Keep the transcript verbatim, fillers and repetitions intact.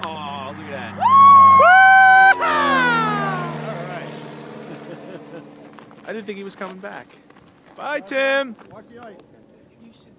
Oh, look at that. All right. I didn't think he was coming back. Bye, Tim. Watch the ice.